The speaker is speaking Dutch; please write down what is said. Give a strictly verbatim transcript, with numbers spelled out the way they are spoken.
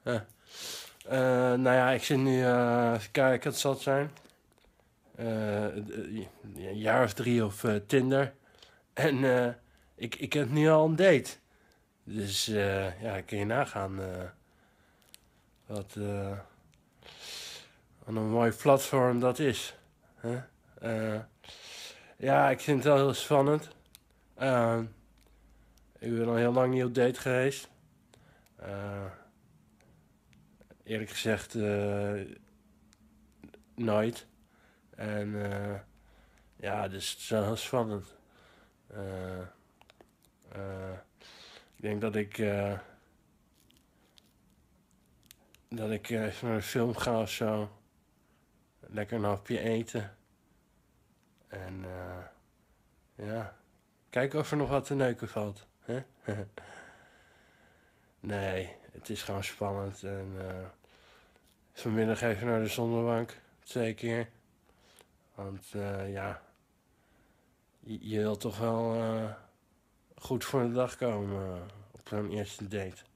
Uh, uh, nou ja, ik zit nu, uh, even kijken, het zal zijn. Uh, een jaar of drie op uh, Tinder. En uh, ik, ik heb nu al een date. Dus uh, ja, kun je nagaan uh, wat, uh, wat een mooi platform dat is. Huh? Uh, ja, ik vind het wel heel spannend. Uh, ik ben al heel lang niet op date geweest. Uh, eerlijk gezegd, uh, nooit. En uh, ja, dus het is wel heel spannend. Uh, uh, ik denk dat ik uh, dat ik uh, even naar de film ga of zo. Lekker een hapje eten. En uh, ja, kijken of er nog wat te neuken valt. Hè? Nee, het is gewoon spannend. En uh, vanmiddag even naar de zonnebank. Twee keer. Want uh, ja, je, je wilt toch wel uh, goed voor de dag komen uh, op zo'n eerste date.